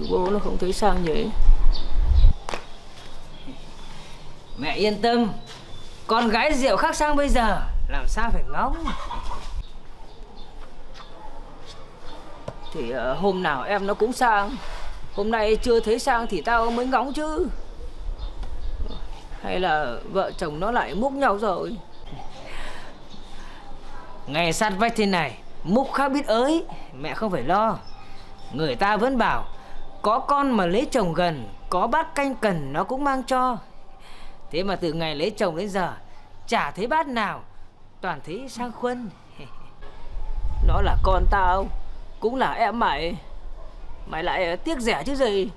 bố nó không thấy sang nhỉ? Mẹ yên tâm, con gái rượu khác sang bây giờ làm sao phải ngóng. Thì hôm nào em nó cũng sang, hôm nay chưa thấy sang thì tao mới ngóng chứ. Hay là vợ chồng nó lại múc nhau rồi? Ngày sát vách thế này, múc khác biết ới, mẹ không phải lo. Người ta vẫn bảo, có con mà lấy chồng gần, có bát canh cần nó cũng mang cho. Thế mà từ ngày lấy chồng đến giờ, chả thấy bát nào, toàn thấy sang Khuân. Nó là con tao, cũng là em mày, mày lại tiếc rẻ chứ gì.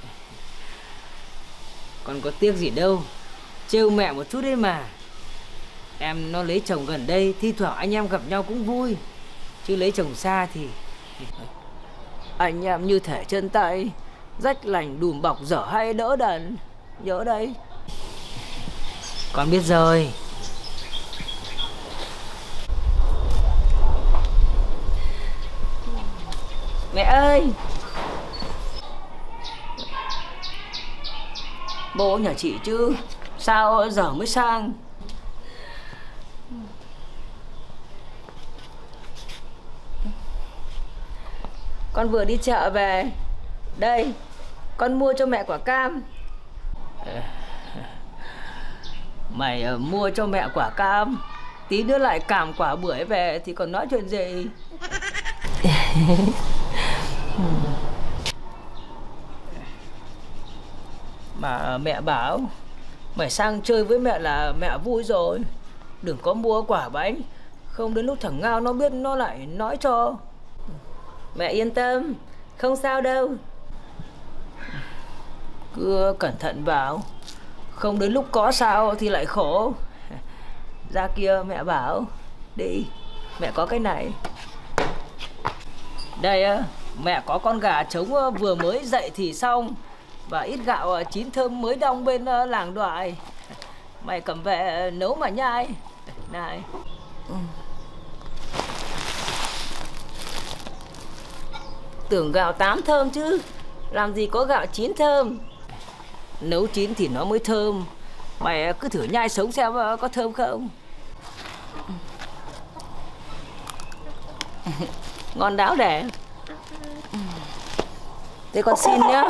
Còn có tiếc gì đâu, trêu mẹ một chút đấy mà. Em nó lấy chồng gần đây, thi thoảng anh em gặp nhau cũng vui. Chứ lấy chồng xa thì anh em như thể chân tay, rách lành đùm bọc dở hay đỡ đần. Nhớ đây. Con biết rồi. Mẹ ơi, bố nhờ chị chứ, sao giờ mới sang? Con vừa đi chợ về. Đây, con mua cho mẹ quả cam. Mày mua cho mẹ quả cam, tí nữa lại cảm quả bưởi về thì còn nói chuyện gì. Mà mẹ bảo mày sang chơi với mẹ là mẹ vui rồi. Đừng có mua quả bánh, không đến lúc thằng Ngao nó biết nó lại nói cho. Mẹ yên tâm, không sao đâu. Cứ cẩn thận vào, không đến lúc có sao thì lại khổ. Ra kia mẹ bảo. Đi, mẹ có cái này. Đây á, mẹ có con gà trống vừa mới dậy thì xong, và ít gạo chín thơm mới đong bên làng Đoại. Mày cầm về nấu mà nhai. Này. Tưởng gạo 8 thơm chứ, làm gì có gạo 9 thơm. Nấu chín thì nó mới thơm. Mày cứ thử nhai sống xem có thơm không. Ngon đáo đẻ. Thế con xin nhá.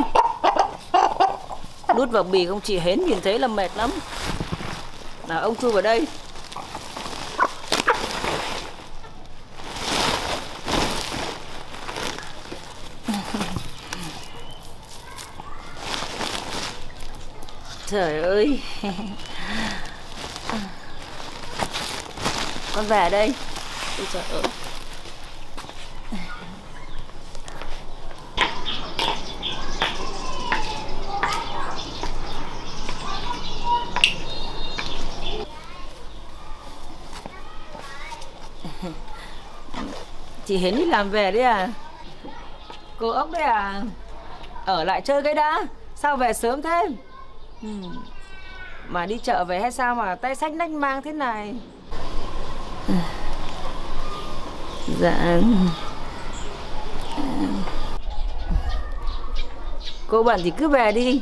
Đút vào bì không chị hến nhìn thấy là mệt lắm. Nào ông chui vào đây. Trời ơi. Con về đây. Ôi trời ơi. Chị Hến đi làm về đấy à? Cô ốc đấy à? Ở lại chơi cái đã. Sao về sớm thế? Mà đi chợ về hay sao mà tay xách nách mang thế này? Dạ. Cô bận thì cứ về đi.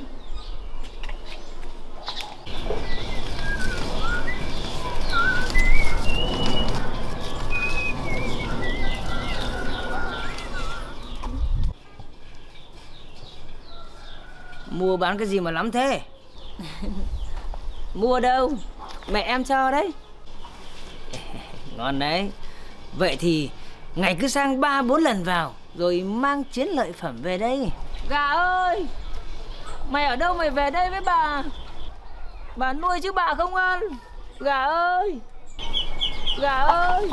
Mua bán cái gì mà lắm thế? Mua đâu, mẹ em cho đấy. Ngon đấy. Vậy thì ngày cứ sang 3-4 lần vào, rồi mang chiến lợi phẩm về đây. Gà ơi, mày ở đâu mày về đây với bà? Bà nuôi chứ bà không ăn. Gà ơi, gà ơi.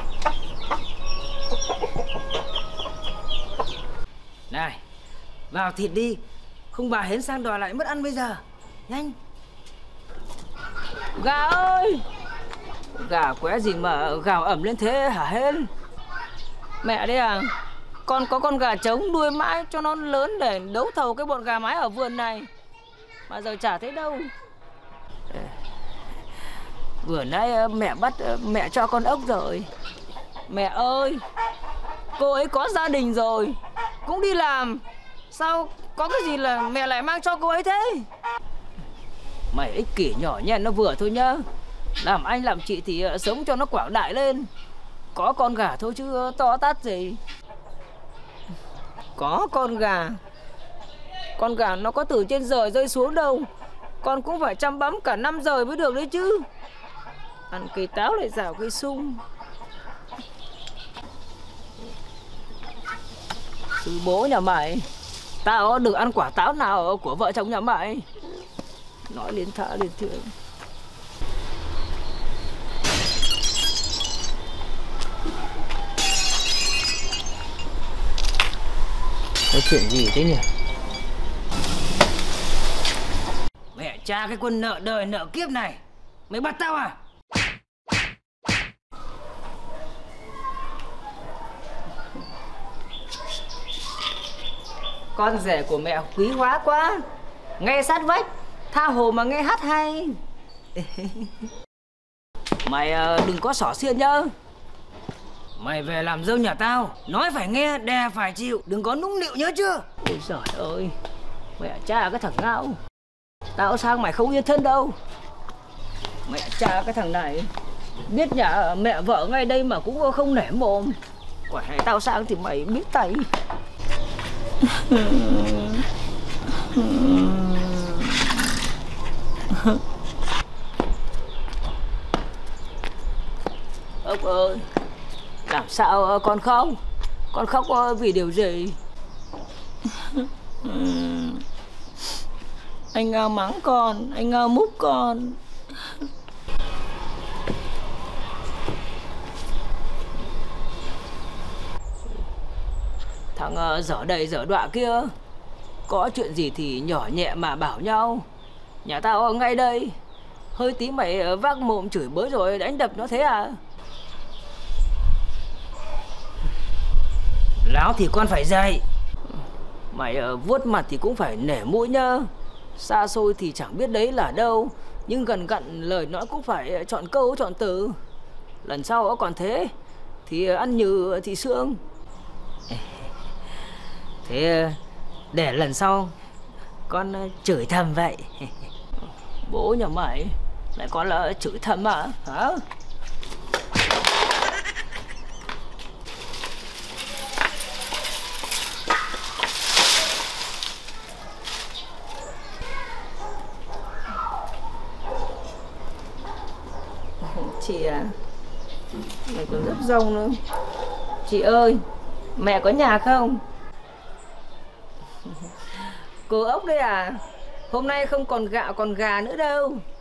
Này, vào thịt đi, không bà Hến sang đòi lại mất ăn bây giờ. Nhanh. Gà ơi. Gà qué gì mà gào ẩm lên thế hả Hến? Mẹ đấy à? Con có con gà trống nuôi mãi cho nó lớn để đấu thầu cái bọn gà mái ở vườn này, mà giờ chả thấy đâu. Vừa nãy mẹ bắt mẹ cho con ốc rồi. Mẹ ơi, cô ấy có gia đình rồi, cũng đi làm, sao Có cái gì là mẹ lại mang cho cô ấy thế? Mày ích kỷ nhỏ nhen nó vừa thôi nhá. Làm anh làm chị thì sống cho nó quảng đại lên. Có con gà thôi chứ to tát gì. Có con gà. Con gà nó có từ trên trời rơi xuống đâu. Con cũng phải chăm bẵm cả năm trời mới được đấy chứ. Ăn cây táo lại rào cây sung. Sư bố nhà mày, tao được ăn quả táo nào của vợ chồng nhà mày. Nói liên thả liên thượng. Có chuyện gì thế nhỉ? Mẹ cha cái quân nợ đời nợ kiếp này, mày bắt tao à? Con rể của mẹ quý hóa quá. Nghe sát vách, tha hồ mà nghe hát hay. Mày đừng có xỏ xiên nhá. Mày về làm dâu nhà tao, nói phải nghe, đè phải chịu, đừng có nũng nịu nhớ chưa? Ôi giời ơi, mẹ cha cái thằng ngạo. Tao sang mày không yên thân đâu. Mẹ cha cái thằng này, biết nhà mẹ vợ ngay đây mà cũng không nể mồm. Quả này tao sang thì mày biết tay. Ông ơi, làm sao con không? Con khóc vì điều gì? Anh mắng con, anh múc con. Thằng dở đầy dở đọa kia, có chuyện gì thì nhỏ nhẹ mà bảo nhau. Nhà tao ngay đây. Hơi tí mày vác mồm chửi bới rồi đánh đập nó thế à? Láo thì con phải dạy. Mày vuốt mặt thì cũng phải nể mũi nhá. Xa xôi thì chẳng biết đấy là đâu, nhưng gần gặn lời nói cũng phải chọn câu chọn từ. Lần sau còn thế thì ăn như thị xương. Thế để lần sau con chửi thầm vậy. Bố nhà mày lại con là chửi thầm à hả? Chị à, mày còn rất rông nữa. Chị ơi, mẹ có nhà không? Cô ốc đấy à? Hôm nay không còn gạo còn gà nữa đâu.